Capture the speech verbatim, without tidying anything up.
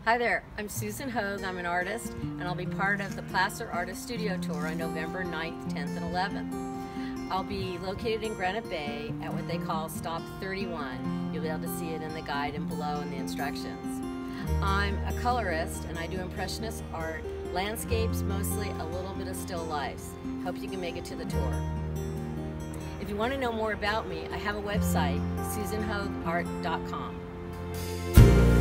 Hi there, I'm Susan Hogg. I'm an artist, and I'll be part of the Placer Artist Studio Tour on November ninth, tenth, and eleventh. I'll be located in Granite Bay at what they call Stop thirty-one. You'll be able to see it in the guide and below in the instructions. I'm a colorist, and I do impressionist art, landscapes mostly, a little bit of still lifes. Hope you can make it to the tour. If you want to know more about me, I have a website, susan hogg art dot com.